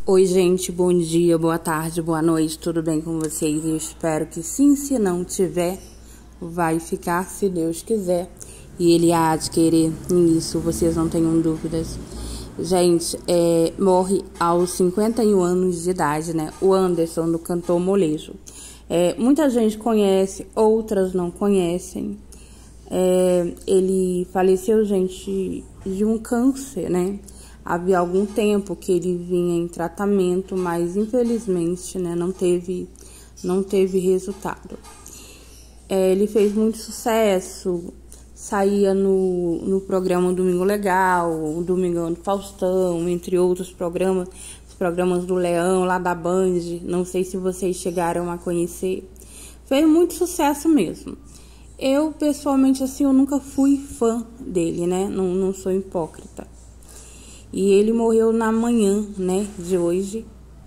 Oi, gente, bom dia, boa tarde, boa noite, tudo bem com vocês? Eu espero que sim, se não tiver, vai ficar se Deus quiser. E Ele há de querer, nisso vocês não tenham dúvidas. Gente, morre aos 51 anos de idade, né? O Anderson, do cantor molejo. Muita gente conhece, outras não conhecem. Ele faleceu, gente, de um câncer, né? Havia algum tempo que ele vinha em tratamento, mas infelizmente, né, não teve resultado. Ele fez muito sucesso, saía no programa Domingo Legal, o Domingão do Faustão, entre outros programas, os programas do Leão, lá da Band, não sei se vocês chegaram a conhecer. Fez muito sucesso mesmo. Eu, pessoalmente, assim, eu nunca fui fã dele, né, não sou hipócrita. E ele morreu na manhã, né, de hoje,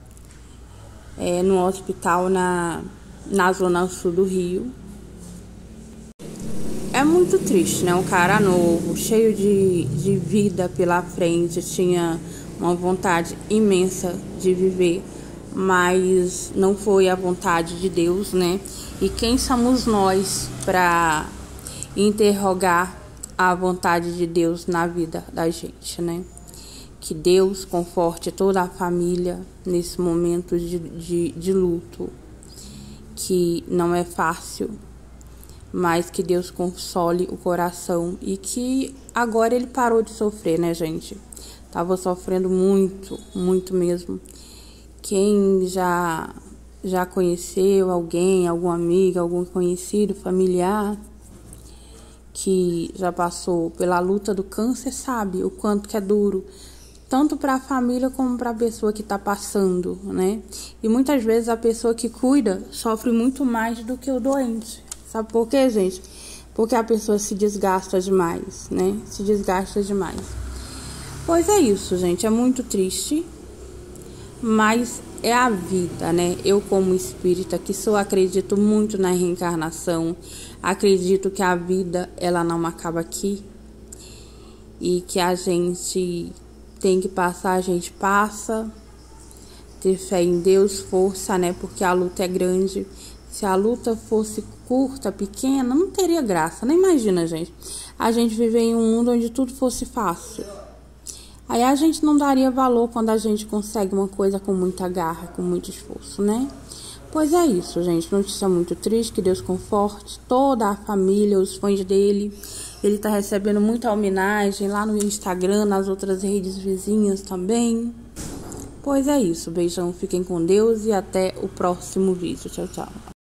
no hospital na zona sul do Rio. É muito triste, né, um cara novo, cheio de vida pela frente, tinha uma vontade imensa de viver, mas não foi a vontade de Deus, né? E quem somos nós para interrogar a vontade de Deus na vida da gente, né? Que Deus conforte toda a família nesse momento de luto, que não é fácil, mas que Deus console o coração e que agora ele parou de sofrer, né, gente? Tava sofrendo muito, muito mesmo. Quem já conheceu alguém, algum amigo, algum conhecido, familiar, que já passou pela luta do câncer, sabe o quanto que é duro, tanto para a família como para a pessoa que está passando, né? E muitas vezes a pessoa que cuida sofre muito mais do que o doente. Sabe por quê, gente? Porque a pessoa se desgasta demais, né? Se desgasta demais. Pois é isso, gente. É muito triste, mas é a vida, né? Eu, como espírita, que acredito muito na reencarnação, acredito que a vida, ela não acaba aqui e que a gente tem que passar, a gente passa, ter fé em Deus, força, né? Porque a luta é grande. Se a luta fosse curta, pequena, não teria graça. Nem imagina, gente, a gente viver em um mundo onde tudo fosse fácil. Aí a gente não daria valor quando a gente consegue uma coisa com muita garra, com muito esforço, né? Pois é isso, gente. Notícia muito triste, que Deus conforte toda a família, os fãs dele. Ele tá recebendo muita homenagem lá no Instagram, nas outras redes vizinhas também. Pois é isso. Beijão, fiquem com Deus e até o próximo vídeo. Tchau, tchau.